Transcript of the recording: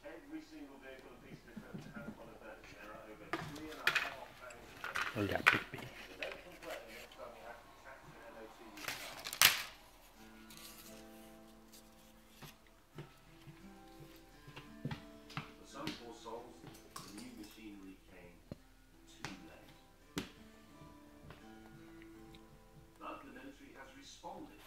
Every single vehicle and piece of equipment has one of those. There are over 3,500. Oh yeah, big B. So don't complain next time you have to tax an MOT your car. For some poor souls, the new machinery came too late. But the military has responded